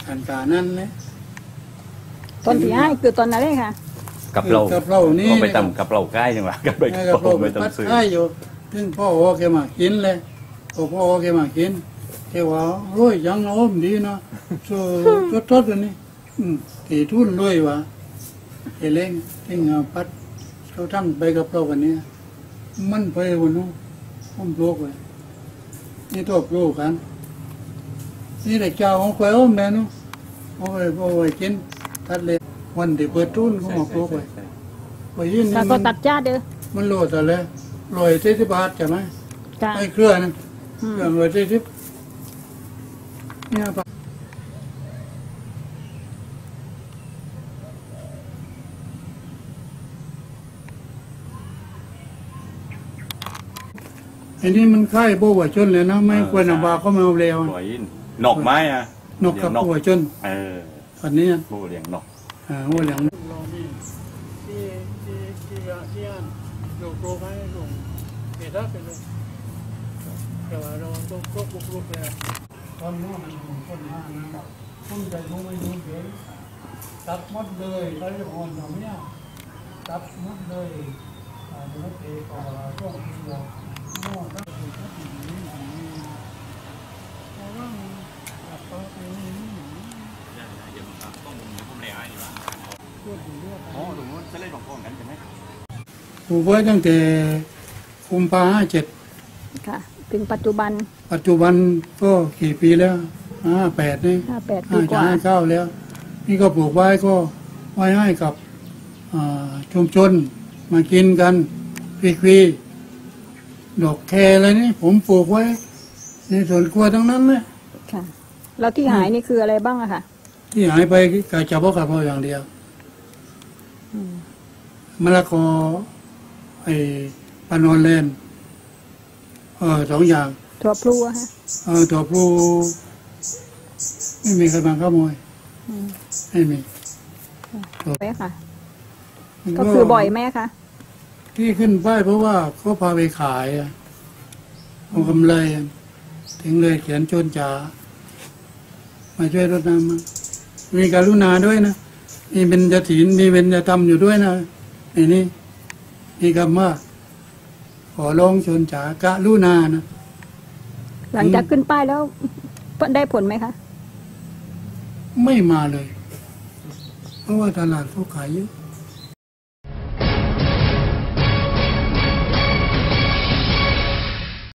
การนั้นนะตอนที่ให้คือตอนนั้นเลยค่ะกับเรานี่ไปทำกับเราใกล้จังหวะกับเราไม่ต้องซื้อใกล้อยู่ถึงพ่อแกมากินเลยพ่อแกมากินแกว่าร้อยยังอ้อมดีนะทดอันนี้ตีทุนด้วยวะเอเล้งที่งาพัดเขาทำไปกับเรากันนี้มันไปวันนู้นผมโลกเลยนี่ตัวโลกกันนี่แต่เจ้าของใครอ้อมแม่นู้นเอาไปกินทัดเลยวันที่เปิดทุนเขามาโลกไปไปยืนนี่ก็ตัดจ้าเด้อมันโลแต่เลย140 บาทใช่ไหมไอ้เครื่องนั้นเครื่อง140เนี่ยปะอันนี้มันค่ายโบวชนเลยนะไม่ควรเอาบาก็มาเอาเร็วนกไม้อะนกกับโบวชนอันนี้โบเลี้ยงนกโบเลี้ยงเรามีที่อันโยกให้ลงเกิดได้เป็นเลยแต่ว่าเราต้องลุกเลยตอนนู้นมันคนมากนะคนใจรู้ไม่รู้เดี๋ยวตัดมัดเลยใครจะอ่อนอย่างเนี้ยตัดมัดเลยเดี๋ยวเตะต่อช่วงที่เราโน่ถ้าถูกก็ถึงนี้เพราะว่าตัดต่อไปนี่เดี๋ยวต้องผมเลยไอ้ดีวะอ๋อตรงนู้นจะเล่นของกันใช่ไหมผูกไว้ตั้งแต่กุมภาพันธ์57 ค่ะถึงปัจจุบันก็กี่ปีแล้ว58นี่ 58 ปีกว่า 59แล้วนี่ก็ปลูกไว้ก็ไว้ให้กับชุมชนมากินกันฟรีๆดอกแคอะไรนี่ผมปลูกไว้ในสวนครัวทั้งนั้นเลยค่ะแล้วที่หายนี่คืออะไรบ้างอะค่ะที่หายไปกาจับพออย่างเดียวมะละกอปานอนเลน2 อย่างถั่วพลูฮะถั่วพลูไม่มีใครมาขโมยไม่มีไหมค่ะก็คือบ่อยไหมคะที่ขึ้นป้ายเพราะว่าเขาพาไปขายเอากำไรถึงเลยเขียนโจนจ๋ามาช่วยรดน้ำมีการุณาด้วยนะมีเบญจศีลมีเบญจธรรมอยู่ด้วยนะในนี้มีคำว่าขอร้องชนจ๋ากรุณานะหลังจากขึ้นป้ายแล้วได้ผลไหมคะไม่มาเลยเพราะว่าตลาดเขาขายเยอะ